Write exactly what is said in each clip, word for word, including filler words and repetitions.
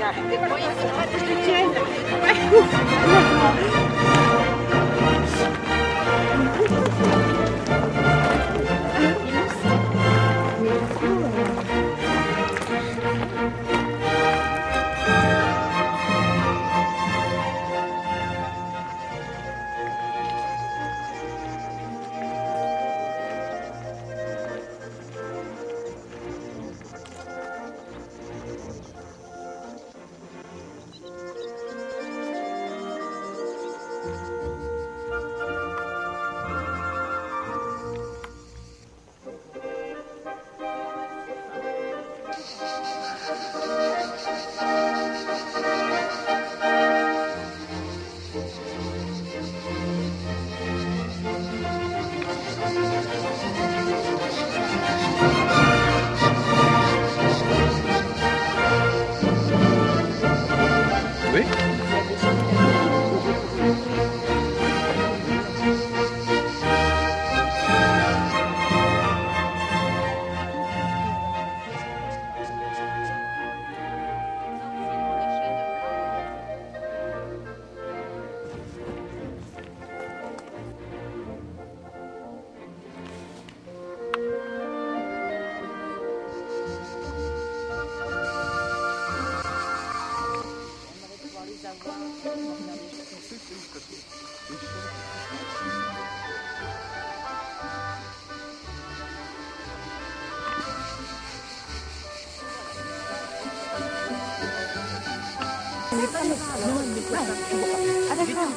arrêtez pas, il faudra que je te tienne. Ah d'accord.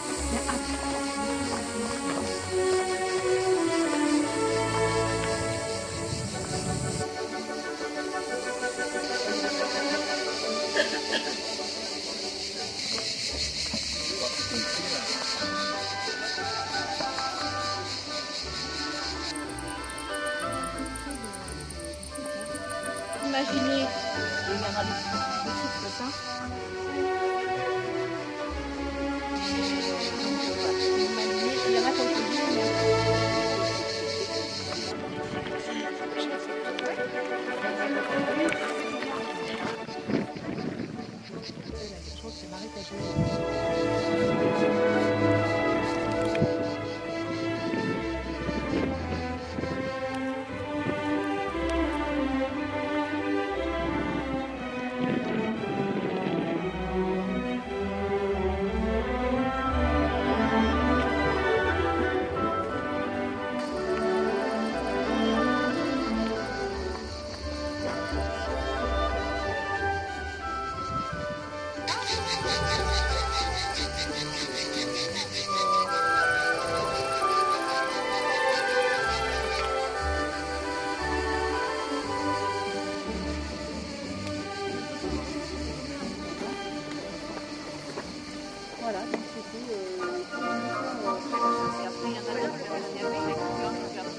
Imaginez, il y en a des petites comme ça. Imaginez, il y en a quelques-unes. Je trouve que c'est marécageux. Voilà, donc c'était euh, et après il y en a d'autres qui ont été avec les couleurs qui ont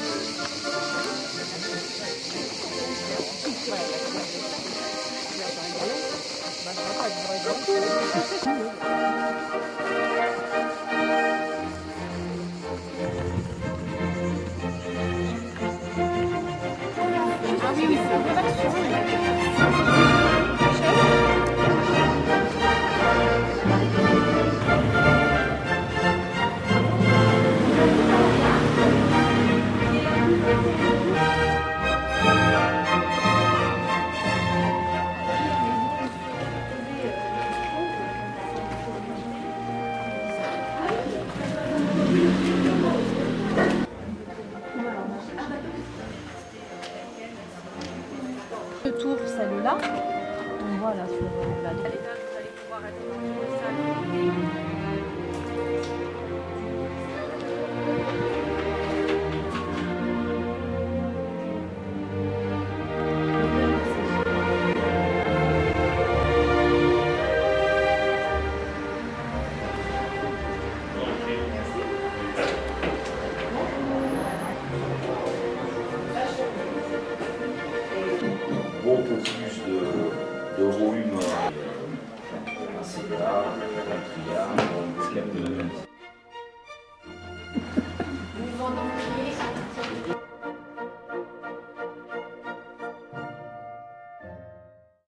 ah oui, oui, c'est un peu le tour, celle-là, on voit là sur la vous allez pouvoir être dans le salle. Pour plus de, de volume, un C D A, un triard, un